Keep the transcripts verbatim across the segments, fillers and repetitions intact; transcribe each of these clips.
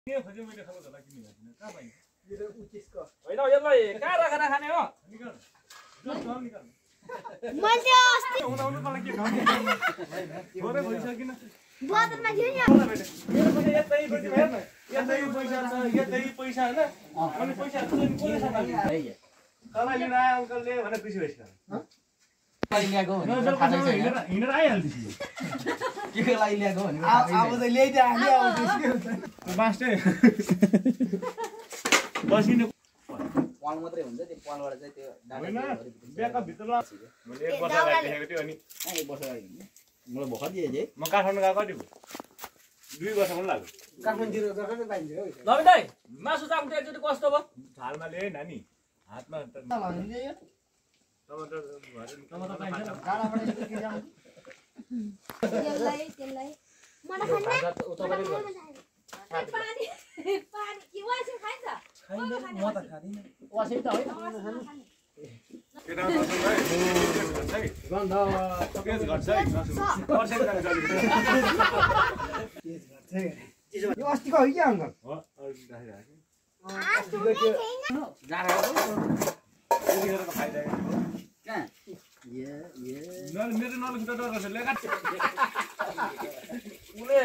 के खोज्यो मैले खानु होला किन गर्दिन कहाँ पाइन्छ यो त उचिसको हैन यसलाई कहाँ राखेर खाने हो निकाल जल निकाल मैले अस्ति हुन हुन मलाई के खानु थोरै भइसकिन बोतलमा थियो नि मेरो पनि यतै पैसा हेर्न यतै पैसा छ यतै पैसा हैन अनि पैसा चाहिँ कसले सम्हाल्छ तँलाई लिन आए अङ्कलले भने खुसी भइस् लागि ल्याएको भने थाहा छैन हिँडेर आइहाल्छ के के लागि ल्याएको भने अब त ल्याइदिए हामी अब त्यसकै हुन्छ बास्टे बसिनु पाल मात्रै हुन्छ त्यो पालबाट चाहिँ त्यो होइन ब्याकअप भित्र ल मैले एक वर्ष अगाडि देखेको थियो अनि एक वर्ष अगाडि मलाई भर्खर दिए जे म काठमाडौँ गएको कति भयो दुई वर्ष पनि लाग्यो काठमाडौँ गएको पाइन्छ हो लबिन दाइ मासु चाख्नु त एकचोटि कस्तो भयो थालमा ल्याए नानी हातमा टमाटर टमाटर पाइन्छ गाडाबाट के जाम त्यसलाई त्यसलाई मलाई खान्न पानी पानी के वासी खान्छ खाइदैन म त खादिन वासै त होइन केटा गर्छ है गर्छ है गन्ध केस गर्छ है पर्सेन्ट जान्छ अलिकति यो अस्तिको हो क्या अङ्कल हो अलिकति राखिराखेँ अस्तिको त्यो जाडा त्यतिखेर त खाइरहेको कहाँ ये ये न मेरो नलखुट्टा डर गर्छ लेखा उले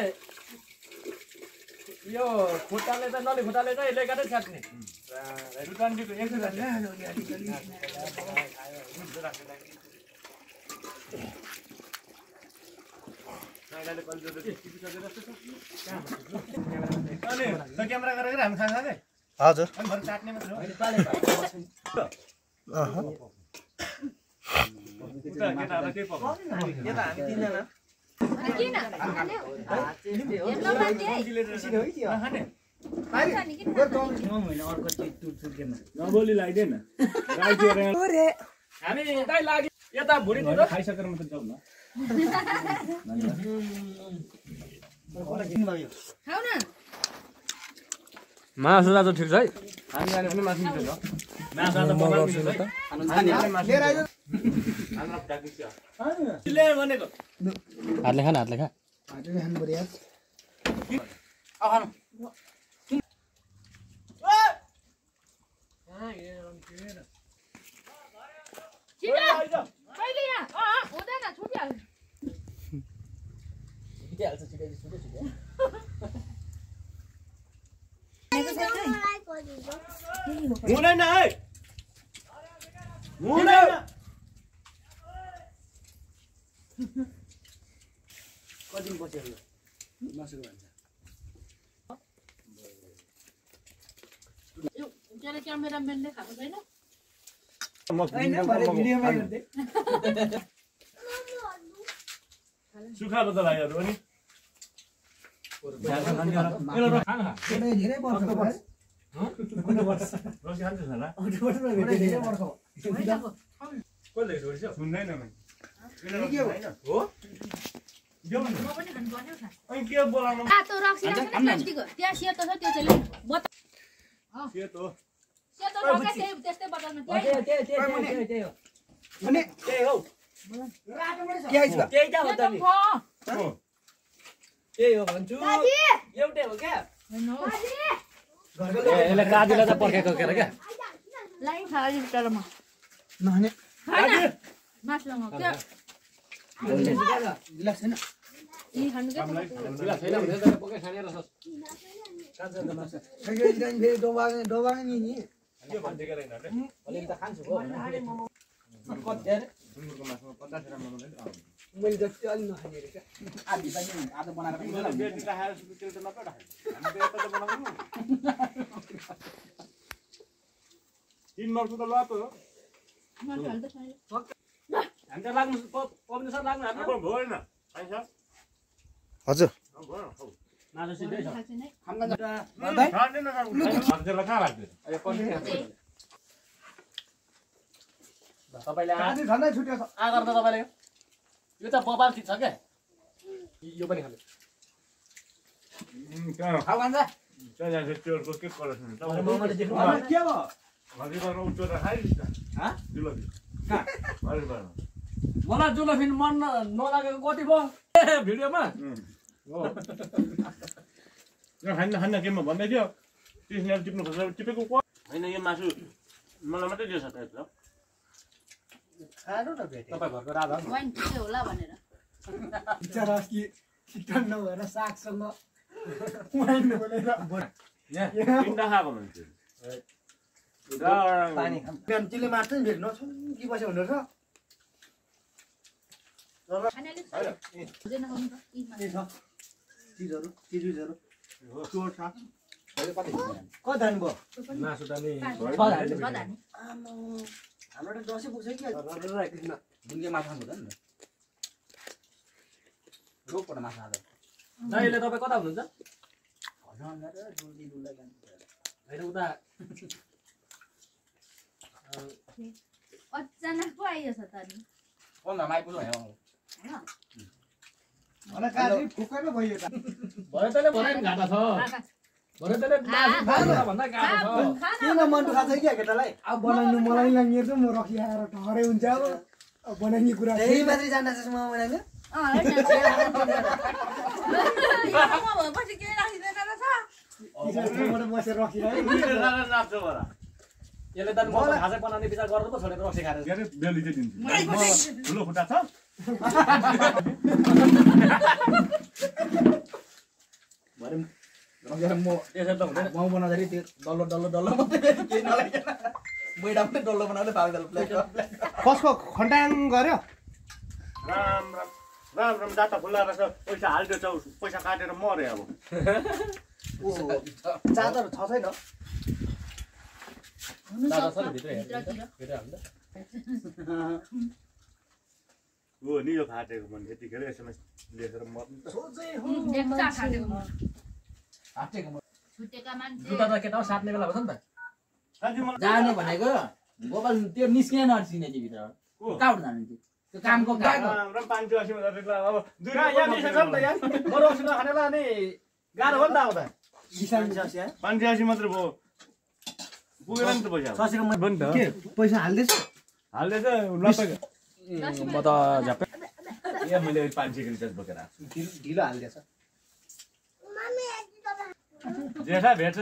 यो खुट्टाले त नले खुट्टाले चाहिँ लेगाटै छाट्ने रुटान्डीको एक सय साठी अनि त क्यामेरा गरेर हामी खान्छ है हजुर अनि भरे चाट्ने मात्र हो अह उता केटाहरुलाई त्यही पकाउँछ यता हामी तीनजना किन नखाने अर्को चिज टुटुकेन नबोली लगाइदेन हामी दाइ लागि यता भुँडीतिर खाइसकेर मात्र जाउँ न खाऊ न मासु त ठिक छ है हामी जाने भने मासु मिल्छ मासु त बनाउनु त हाम्रो डाकिस ले भनेको हातले खा हातले खा हातले खानु पर्यो आ खानु छिटो कहिले यहाँ अ हुँदैन छुटिहाल्छ छिटै छिटै छिटै छिटै हुँदैन है हुँदैन कति पछि आयो मासु भन्छ यो केले क्यामेराम्यानले खानु छैन म भिडियोमा हेर्दै सुखा बदल आयो अनि धेरै वर्ष भयो रसी खान्छ होला धेरै वर्ष कसले छोड्छ सुन्दैन मैले के हो हो यो म पनि खानु पर्यो खा अनि के बोलाउनु तातो रक्सी राख्छ नि प्लास्टिकको त्यहाँ सेतो छ त्यो चाहिँ बत सेतो सेतो रक्सी त्यही त्यस्तै बटलमा त्यही त्यही त्यही त्यही हो अनि त्यही हो के आइछ त्यही त हो त नि हो हो त्यही हो भन्छु दादी एउटै हो क्या हैन हो यसले काजुलाई त पर्खेको के क्या लाइन खाली टरमा नहाने हैन मास लगाउ त्यो गिलास छैन यी खानु के गिलास छैन भने त पक्कै खाने रहेछ फेरि फेरि डोबागे डोबागे नि नि के भन्छ के रहेन रे अलिकति त खान्छु हो सुँगुरको मासुमा पचास ग्राम बनाउँदै मैले जति अलि नखाने रहेछ आधी पनि आधा बनाएर पनि तिमीलाई बेड राखेर तेल त नपा राख्नु हामी त यता त बनाउनु तीन वर्ष त लतो हो मासु हाल्दै छैन हामी त लाग्नु पब्लिक सर लाग्नु हामी अब भएन खाइन्छ हजुर भयो खाऊ मासु सिधै छ खान्छ नै खाँदैन खाँदैन कहाँ लाग्दैन अहिले पर्छ तपाईले आ आज झन्डै छुट्यो छ आ गर्दा तपाईले यो त बबाल चिज छ क्या यो पनि खानु कहाँ खाऊ खान्छ त्यहाँ जान्छ त्योको के कलर छ मोमोले देख्नु के भयो भाजी गर्न उच्च त खाइदिन्छ हा जुलबी कहाँ भाजी गर्न मलाई जुलफिन मन नलागेको कति भयो भिडियोमा हो खान्न खान्न गेममा भन्दै थियो त्यसले टिप्नु खोज्दा टिपेको को होइन यो मासु मलाई मात्रै दियो साथै त खानु न भेटे तपाईँ घरको राजा हो वाइन के होला भनेर बिचरा अस्ति चिकन नभएर सागसँग वाइन बोलेर यहाँ तिनवटा खाएको मान्छे पानी खाम बिहान चिले मार्छ नि भेट्नु कि बस्यो भनेर खाने अलिक हुँदैन खाउनु त यी मासु। चिजहरू चिजहरू चोर छ कति कति धान भयो मासु त नि छ धानी। आमा हाम्रो त दसैँ पुग्छ कि राखिदिनु दुनिया माछा खानु हुँदैन नि रोकबाट माछा खाँदा दाइले तपाईँ कता हुनुहुन्छ भन र डुल्दी डुल्दा जान्छ होइन उता अचानक पो आइयो छ त नि कोन माइ पुग्नु हैन हैन होला काजी फुक्कै भयो त भयो तले भनाइ घाटा छ भयो तले मासु भन्दा गाह्रो छ किन मन दुखाएको छ कि केटालाई अब बनाउनु मलाई लाग्ने त म रखी आएर ठहरै हुन्छ अब अब बनाउने कुरा त्यही मात्रै जान्दैछ म बनाउनु अँ हैन यो म पछि के राखिदैन रहेछ म बसेर रखिरहेको नाप्छ बरा यसले त म खाजा बनाउने विचार गरेर पो छोडेर रक्सी खाएर के अरे बेली चाहिँ दिन्छु ठुलो खुट्टा छ भरे रंगेर म त्यसै त हुँदैन म बनाउँदाखेरि त्यो डल्लो डल्लो डल्लो मात्रै केही नलागेन मैडा पनि डल्लो बनाउने पाउँदैन प्लेट कसको खन्टाङ गर्यो राम राम राम राम जाता फुलाएर छ पैसा हाल्दियो चौ पैसा काटेर मरे अब ओ चादर छ छैन दादा छ नि भित्र भित्रतिर। भित्र हाल्दा हो नि यो फाटेको मन यतिखेर एसएमएस लेखेर मर्नु त सोझै हो एक चार खाटेको म हाटेको म छुटेका मान्छे जुत्ता त केटा साट्ने बेला भयो नि त साथी मलाई जाने भनेको गोपाल त्यो निस्किन नर्सिने चाहिँ भित्र को? कहाँ जानु त्यो त्यो कामको काम राम राम पाँच सौ अस्सी अब दुई कहाँ यहाँ निस्केछ नि त यहाँ म रक्सी नखानेलाई अनि गाह्रो हो नि त आउँदा किसान ससिया पाँच सौ अस्सी मात्रै भयो पुगेन नि त पैसा ससिको म पनि त के पैसा हाल्दैछ हाल्दैछ लपक म त झ्याप्पै यहाँ मैले पाँच सौ रिचार्ज बोकेर आएको ढिलो ढिलो हाल्दैछ छु जेठा भेट्छ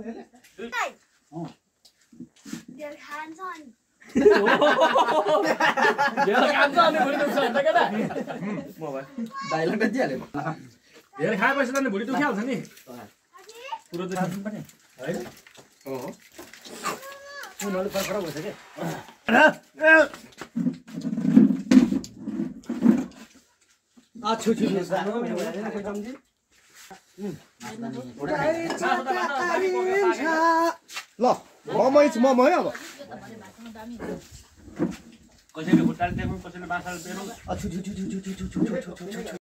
देल खान्छ अनि धेरै काम छ अनि भुँडी दुख्छ होइन केटा डाइलग त दिइहाल्यो धेरै खाएपछि त अनि भुँडी दुखिहाल्छ नि पुरो दुख्छ पनि होइन उनीहरू फरक फरक हुन्छ के आ छु छु ल ममै छु ममै अब यो त भने भाषामा दामी कसैले खुट्टाले टेक्नु कसैले बाँसाले टेक्नु छु छु छु छु छु छु छु छु छु